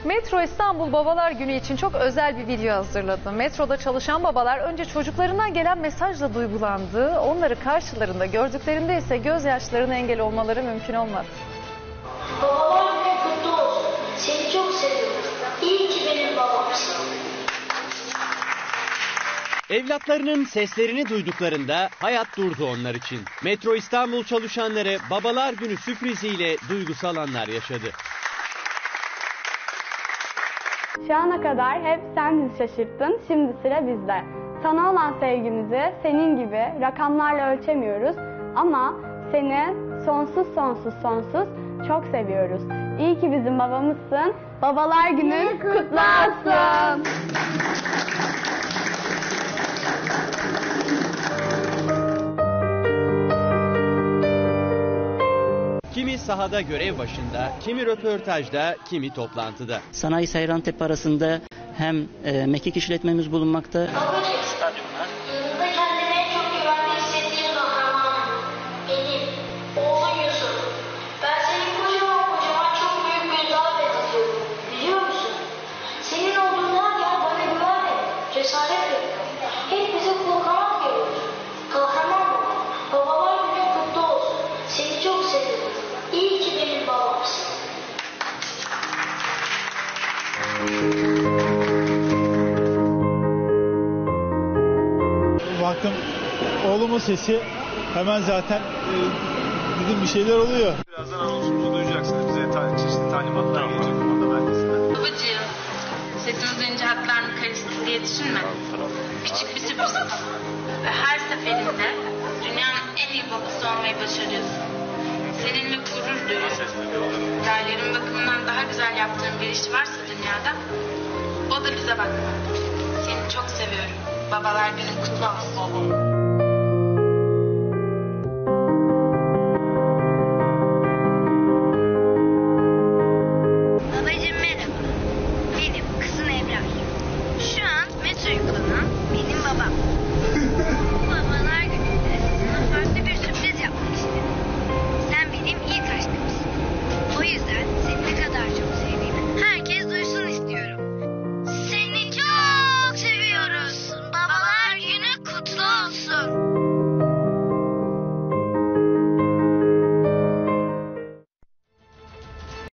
Metro İstanbul Babalar Günü için çok özel bir video hazırladı. Metroda çalışan babalar önce çocuklarından gelen mesajla duygulandı. Onları karşılarında gördüklerinde ise gözyaşlarına engel olmaları mümkün olmadı. Babalar Günü kutlu olsun. Seni çok seviyorum. İyi ki benim babamsın. Evlatlarının seslerini duyduklarında hayat durdu onlar için. Metro İstanbul çalışanları Babalar Günü sürpriziyle duygusal anlar yaşadı. Şu ana kadar hep sen bizi şaşırttın, şimdi sıra bizde. Sana olan sevgimizi senin gibi rakamlarla ölçemiyoruz ama seni sonsuz sonsuz sonsuz çok seviyoruz. İyi ki bizim babamızsın. Babalar Günü kutlu olsun. Kimi sahada görev başında, kimi röportajda, kimi toplantıda. Sanayi Seyrantepe arasında hem mekik işletmemiz bulunmakta. Babacığım, yanında kendine en çok güvende hissettiğin kahramanım. Benim, oğlum Yusuf. Ben senin kocaman kocaman çok büyük bir dağa benziyorum. Biliyor musun? Senin olduğun her yer bana güven verir, cesaret verir. Hep bize kul kanat gelir. Kahraman baba, babalar günü kutlu olsun. Seni çok seviyorum. İyi ki benim babamsın. Baktım oğlumun sesi hemen zaten dedim bir şeyler oluyor. Birazdan anonsumuzu duyacaksınız. Bize çeşitli talimatlar gelecek kumanda merkezinde. Babacığım, sesini duyunca hatlarını karıştı diye düşünme. Küçük bir sürpriz. Ve her seferinde dünyanın en iyi babası olmayı başarıyorsun. Seninle gurur duyuyorum. Değerlerin bakımından daha güzel yaptığın bir iş varsa dünyada, o da bize bakmak. Seni çok seviyorum. Babalar Günün kutlu olsun.